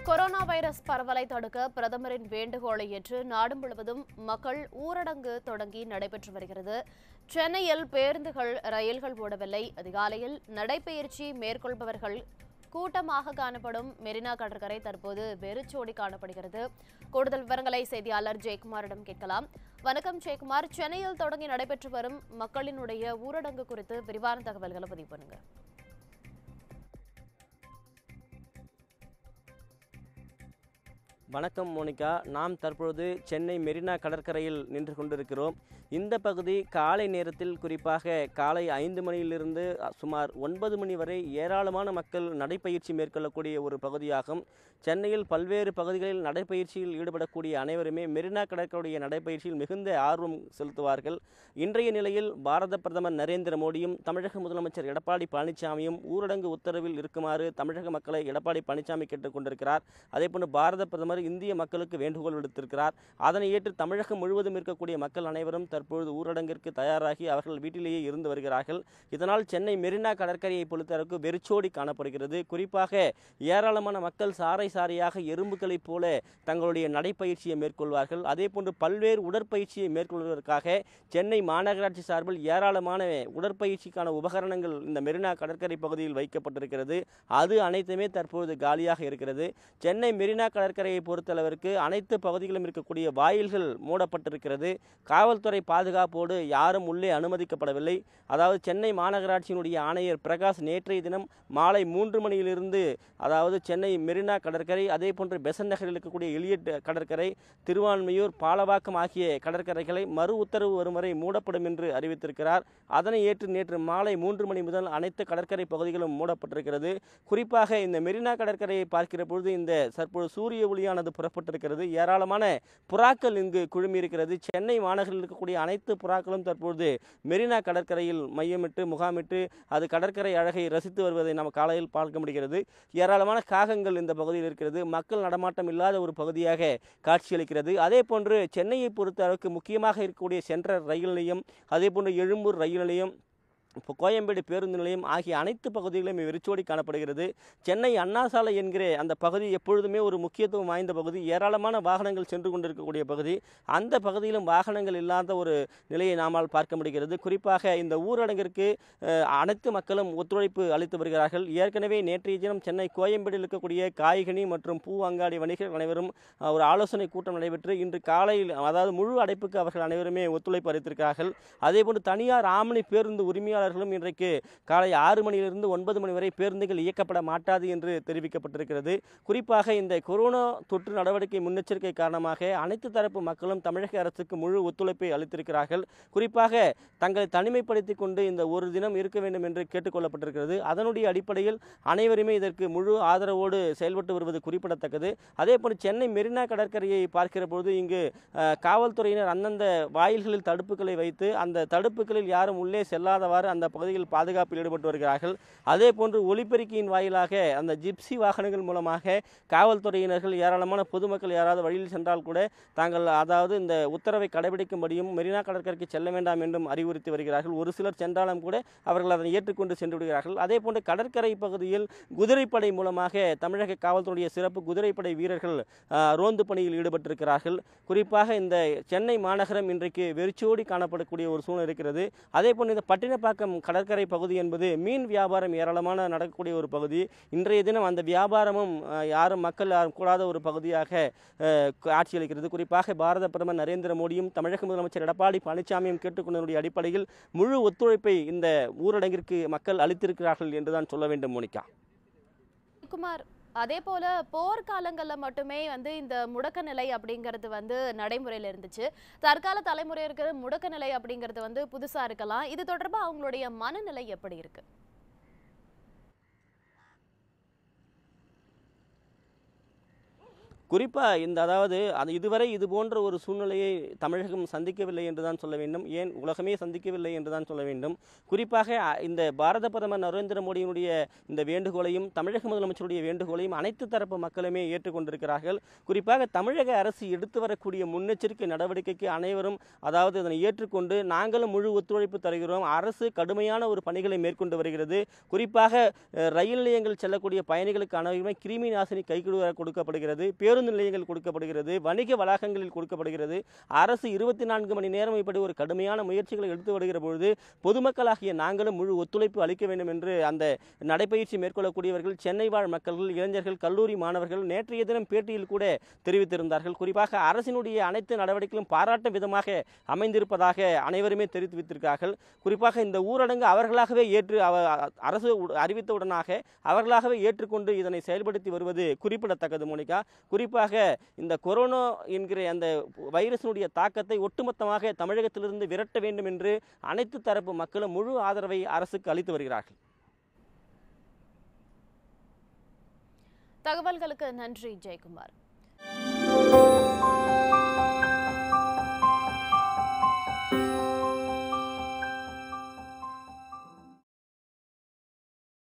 Corona virus பரவலை தடுக்க பிரதமரின் வேண்டுகோளை ஏற்று நாடு முழுவதும் மக்கள் ஊரடங்கு தொடங்கி நடைபெற்று வருகிறது. சென்னையில் பேருந்துகள், ரயில்கள் ஓடவில்லை. அதிகாலையில் நடைபயிற்சி மேற்கொள்பவர்கள் கூட்டமாக காணப்படும் மெரினா கடற்கரை தற்போது வெறிச்சோடி காணப்படுகிறது. கூடுதல் விவரங்களை செய்தியாளர் ஜெயக்குமாரிடம் கேட்கலாம். வணக்கம் ஜெயக்குமார், சென்னையில் தொடங்கி நடைபெற்று வரும் மக்களினுடைய ஊரடங்கு குறித்து விரிவான தகவல்களை பதிவு பண்ணுங்க. வணக்கம் மோனிகா. நாம் தற்பொழுது சென்னை மெரினா கடற்கரையில் நின்று கொண்டிருக்கிறோம். இந்த பகுதி காலை நேரத்தில், குறிப்பாக காலை 5 மணியிலிருந்து சுமார் 9 மணி வரை ஏராளமான மக்கள் நடைப்பயிற்சி மேற்கொள்ளக்கூடிய ஒரு பகுதியாகும். சென்னையில் பல்வேறு பகுதிகளில் நடைப்பயிற்சியில் ஈடுபடக்கூடிய அனைவருமே மெரினா கடற்கரையுடைய நடைப்பயிற்சியில் மிகுந்த ஆர்வம் செலுத்துவார்கள். இன்றைய நிலையில் பாரத பிரதமர் நரேந்திர மோடியும் தமிழக முதலமைச்சர் எடப்பாடி பழனிசாமியும் ஊரடங்கு உத்தரவில் இருக்குமாறு தமிழக மக்களை எடப்பாடி பழனிசாமி கேட்டுக் கொண்டிருக்கிறார். அதேபோன்று பாரத பிரதமர் இந்திய மக்களுக்கு வேண்டுகோள் விடுத்திருக்கிறார். அதனை ஏற்று தமிழகம் முழுவதும் இருக்கக்கூடிய மக்கள் அனைவரும் தற்பொழுது ஊரடங்கிற்கு தயாராகி அவர்கள் வீட்டிலேயே இருந்து வருகிறார்கள். இதனால் சென்னை மெரினா கடற்கரையை பொறுத்தவரைக்கு வெறிச்சோடி காணப்படுகிறது. குறிப்பாக ஏராளமான மக்கள் சாறை சாரையாக எறும்புகளைப் போல தங்களுடைய நடைப்பயிற்சியை மேற்கொள்வார்கள். அதேபோன்று பல்வேறு உடற்பயிற்சியை மேற்கொள்வதற்காக சென்னை மாநகராட்சி சார்பில் ஏராளமான உடற்பயிற்சிக்கான உபகரணங்கள் இந்த மெரினா கடற்கரை பகுதியில் வைக்கப்பட்டிருக்கிறது. அது அனைத்துமே தற்பொழுது காலியாக இருக்கிறது. சென்னை மெரினா கடற்கரையை பொறுத்தளவிற்கு அனைத்து பகுதிகளிலும் இருக்கக்கூடிய வாயில்கள் மூடப்பட்டிருக்கிறது. காவல்துறை பாதுகாப்போடு யாரும் உள்ளே அனுமதிக்கப்படவில்லை. அதாவது சென்னை மாநகராட்சியினுடைய ஆணையர் பிரகாஷ் நேற்றைய தினம் மாலை 3 மணியிலிருந்து அதாவது சென்னை மெரினா கடற்கரை, அதே போன்று பெசன்ட் நகரில் இருக்கக்கூடிய எலியட் கடற்கரை, திருவான்மியூர், பாலவாக்கம் ஆகிய கடற்கரைகளை மறு உத்தரவு வரும் வரை மூடப்படும் என்று அறிவித்திருக்கிறார். அதனை ஏற்று நேற்று மாலை 3 மணி முதல் அனைத்து கடற்கரை பகுதிகளும் மூடப்பட்டிருக்கிறது. குறிப்பாக இந்த மெரினா கடற்கரையை பார்க்கிற பொழுது இந்த தற்போது சூரிய ஒளியானது புறப்பட்டிருக்கிறது. ஏராளமான புறாக்கள் இங்கு குழுமியிருக்கிறது. சென்னை மாநகரில் இருக்கக்கூடிய அனைத்து புறாக்களும் தற்பொழுது மெரினா கடற்கரையில் மையமிட்டு முகாமிட்டு அது கடற்கரை அழகை ரசித்து வருவதை நாம் காலையில் பார்க்க முடிகிறது. ஏராளமான காகங்கள் இந்த பகுதியில் இருக்கிறது. மக்கள் நடமாட்டம் இல்லாத ஒரு பகுதியாக காட்சியளிக்கிறது. அதே போன்று சென்னையை பொறுத்த அளவுக்கு முக்கியமாக இருக்கக்கூடிய சென்ட்ரல் ரயில் நிலையம், அதே போன்று எழும்பூர் ரயில் நிலையம், கோயம்பேடு பேருந்து நிலையம் ஆகிய அனைத்து பகுதிகளும் வெறிச்சோடி காணப்படுகிறது. சென்னை அண்ணா சாலை என்கிற அந்த பகுதி எப்பொழுதுமே ஒரு முக்கியத்துவம் வாய்ந்த பகுதி. ஏராளமான வாகனங்கள் சென்று கொண்டிருக்கக்கூடிய பகுதி. அந்த பகுதியிலும் வாகனங்கள் இல்லாத ஒரு நிலையை நாமால் பார்க்க முடிகிறது. குறிப்பாக இந்த ஊரடங்கிற்கு அனைத்து மக்களும் ஒத்துழைப்பு அளித்து வருகிறார்கள். ஏற்கனவே நேற்றைய தினம் சென்னை கோயம்பேடில் இருக்கக்கூடிய காய்கனி மற்றும் பூ அங்காடி வணிகர்கள் அனைவரும் ஒரு ஆலோசனை கூட்டம் நடைபெற்று இன்று காலையில் அதாவது முழு அடைப்புக்கு அவர்கள் அனைவருமே ஒத்துழைப்பு அளித்திருக்கிறார்கள். அதேபோன்று தனியார் ஆம்னி பேருந்து உரிமையாளர்களும் இன்றைக்கு காலை 6 மணியிலிருந்து 9 மணி வரை பேருந்துகள் இயக்கப்பட மாட்டாது என்று தெரிவிக்கப்பட்டிருக்கிறது. குறிப்பாக இந்த கொரோனா தொற்று நடவடிக்கை முன்னெச்சரிக்கை காரணமாக அனைத்து தரப்பு மக்களும் தமிழக அரசுக்கு முழு ஒத்துழைப்பை அளித்திருக்கிறார்கள். குறிப்பாக தங்களை தனிமைப்படுத்திக் கொண்டு இந்த ஒரு தினம் இருக்க வேண்டும் என்று கேட்டுக்கொள்ளப்பட்டிருக்கிறது. அதனுடைய அடிப்படையில் அனைவருமே இதற்கு முழு ஆதரவோடு செயல்பட்டு வருவது குறிப்பிடத்தக்கது. அதேபோல் சென்னை மெரினா கடற்கரையை பார்க்கிற பொழுது இங்கு காவல்துறையினர் அந்தந்த வாயில்களில் தடுப்புகளை வைத்து அந்த தடுப்புகளில் யாரும் உள்ளே செல்லாதவாறு அந்த பகுதியில் பாதுகாப்பில் ஈடுபட்டு வருகிறார்கள். அதே போன்று ஒலிபெருக்கியின் வாயிலாக அந்த ஜிப்சி வாகனங்கள் மூலமாக காவல்துறையினர்கள் ஏராளமான பொதுமக்கள் யாராவது வழியில் சென்றால் கூட தாங்கள் அதாவது இந்த உத்தரவை கடைபிடிக்கும்படியும் மெரினா கடற்கரைக்கு செல்ல வேண்டாம் என்றும் அறிவுறுத்தி வருகிறார்கள். ஒரு சிலர் சென்றாலும் கூட அவர்கள் அதனை ஏற்றுக்கொண்டு சென்று விடுகிறார்கள். அதே போன்று கடற்கரை பகுதியில் குதிரைப்படை மூலமாக தமிழக காவல்துறையுடைய சிறப்பு குதிரைப்படை வீரர்கள் ரோந்து பணியில் ஈடுபட்டிருக்கிறார்கள். குறிப்பாக இந்த சென்னை மாநகரம் இன்றைக்கு வெறிச்சோடி காணப்படக்கூடிய ஒரு சூழ்நிலை இருக்கிறது. அதே போன்று இந்த பட்டினப்பாக்கம் கடற்கரை பகுதி என்பது மீன் வியாபாரம் ஏராளமான நடக்கக்கூடிய ஒரு பகுதி. இன்றைய தினம் அந்த வியாபாரமும் யாரும் மக்கள் யாரும் கூடாத ஒரு பகுதியாக காட்சியளிக்கிறது. குறிப்பாக பாரத பிரதமர் நரேந்திர மோடியும் தமிழக முதலமைச்சர் எடப்பாடி பழனிசாமியும் கேட்டுக்கொண்டதனுடைய அடிப்படையில் முழு ஒத்துழைப்பை இந்த ஊரடங்கிற்கு மக்கள் அளித்திருக்கிறார்கள் என்றுதான் சொல்ல வேண்டும் மோனிகா. குமார், அதே போல போர்க்காலங்கள்ல மட்டுமே இந்த முடக்க நிலை அப்படிங்கிறது நடைமுறையில் இருந்துச்சு. தற்கால தலைமுறையிற்கு முடக்க நிலை அப்படிங்கிறது புதுசா இருக்கலாம். இது தொடர்பா அவங்களுடைய மனநிலை எப்படி இருக்கு? குறிப்பாக அதாவது இதுவரை இது போன்ற ஒரு சூழ்நிலையை தமிழகம் சந்திக்கவில்லை என்று தான் சொல்ல வேண்டும், ஏன் உலகமே சந்திக்கவில்லை என்று தான் சொல்ல வேண்டும். குறிப்பாக இந்த பாரத பிரதமர் நரேந்திர மோடியினுடைய இந்த வேண்டுகோளையும் தமிழக முதலமைச்சருடைய வேண்டுகோளையும் அனைத்து தரப்பு மக்களுமே ஏற்றுக்கொண்டிருக்கிறார்கள். குறிப்பாக தமிழக அரசு எடுத்து வரக்கூடிய முன்னெச்சரிக்கை நடவடிக்கைக்கு அனைவரும் அதாவது இதனை ஏற்றுக்கொண்டு நாங்களும் முழு ஒத்துழைப்பு தருகிறோம். அரசு கடுமையான ஒரு பணிகளை மேற்கொண்டு வருகிறது. குறிப்பாக ரயில் நிலையங்கள் செல்லக்கூடிய பயணிகளுக்கு அனைவருமே கிருமி நாசினி கைக்குழு கொடுக்கப்படுகிறது, பேருந்து நிலையங்கள் கொடுக்கப்படுகிறது, வணிக வளாகங்களில் கொடுக்கப்படுகிறது. அரசு 24 மணி நேரம் இப்படி ஒரு கடுமையான முயற்சிகளை எடுத்து வருகிற பொழுது பொதுமக்களாகிய நாங்களும் முழு ஒத்துழைப்பு அளிக்க வேண்டும் என்று அந்த நடைபயிற்சி மேற்கொள்ளக்கூடியவர்கள், சென்னை வாழ் மக்கள், இளைஞர்கள், கல்லூரி மாணவர்கள் நேற்றைய தினம் பேட்டியில் கூட தெரிவித்திருந்தார்கள். குறிப்பாக அரசினுடைய அனைத்து நடவடிக்கைகளும் பாராட்டும் விதமாக அமைந்திருப்பதாக அனைவருமே தெரிவித்திருக்கிறார்கள். குறிப்பாக இந்த ஊரடங்கு அவர்களாகவே ஏற்று அரசு அறிவித்தவுடனாக அவர்களாகவே ஏற்றுக்கொண்டு இதனை செயல்படுத்தி வருவது குறிப்பிடத்தக்கது மோனிகா. குறிப்பாக இந்த கொரோனா என்கிற அந்த வைரஸினுடைய தாக்கத்தை ஒட்டுமொத்தமாக தமிழகத்திலிருந்து விரட்ட வேண்டும் என்று அனைத்து தரப்பு மக்களும் முழு ஆதரவை அரசுக்கு அளித்து வருகிறார்கள். தகவல்களுக்கு நன்றி ஜெயக்குமார்.